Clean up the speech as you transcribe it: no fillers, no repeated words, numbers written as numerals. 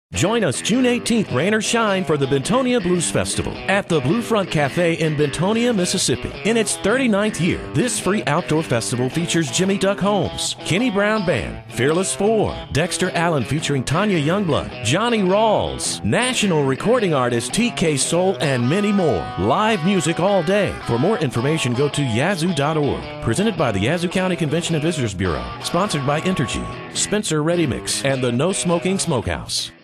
Join us June 18th, rain or shine, for the Bentonia Blues Festival at the Blue Front Café in Bentonia, Mississippi. In its 39th year, this free outdoor festival features Jimmy Duck Holmes, Kenny Brown Band, Fearless 4, Dexter Allen featuring Tanya Youngblood, Johnny Rawls, national recording artist TK Soul, and many more. Live music all day. For more information, go to yazoo.org. Presented by the Yazoo County Convention and Visitors Bureau. Sponsored by Entergy, Spencer Ready Mix, and the No Smoking Smokehouse.